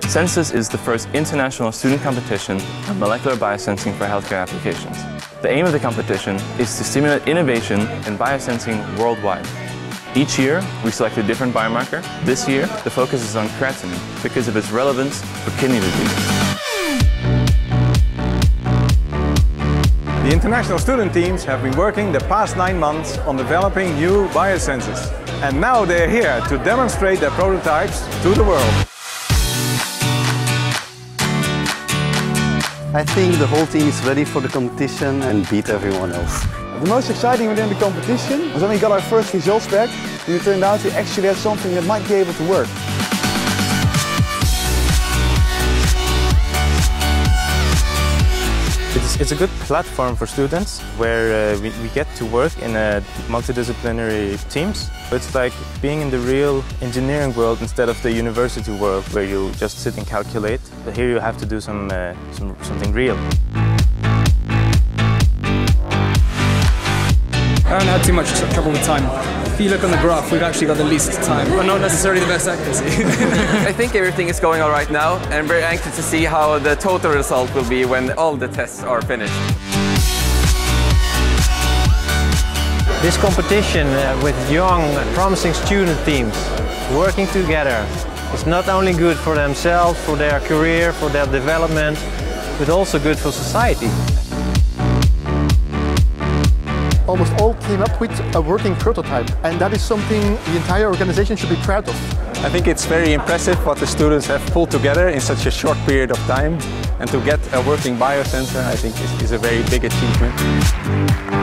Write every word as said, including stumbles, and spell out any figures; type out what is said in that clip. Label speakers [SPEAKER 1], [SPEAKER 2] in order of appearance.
[SPEAKER 1] SensUs is the first international student competition of molecular biosensing for healthcare applications. The aim of the competition is to stimulate innovation in biosensing worldwide. Each year, we select a different biomarker. This year, the focus is on creatinine because of its relevance for kidney disease.
[SPEAKER 2] The international student teams have been working the past nine months on developing new biosensors. And now they're here to demonstrate their prototypes to the world.
[SPEAKER 3] I think the whole team is ready for the competition and beat everyone else.
[SPEAKER 4] The most exciting within the competition was when we got our first results back and it turned out we actually had something that might be able to work.
[SPEAKER 5] It's, it's a good platform for students where uh, we, we get to work in a multidisciplinary teams. It's like being in the real engineering world instead of the university world where you just sit and calculate. But here you have to do some, uh, some something real.
[SPEAKER 6] I haven't had too much trouble with time. If you look on the graph, we've actually got the least time. We're not necessarily the best accuracy.
[SPEAKER 7] I think everything is going all right now, and I'm very anxious to see how the total result will be when all the tests are finished.
[SPEAKER 8] This competition uh, with young, promising student teams working together is not only good for themselves, for their career, for their development, but also good for society.
[SPEAKER 9] Almost all came up with a working prototype, and that is something the entire organization should be proud of.
[SPEAKER 2] I think it's very impressive what the students have pulled together in such a short period of time, and to get a working biosensor I think is, is a very big achievement.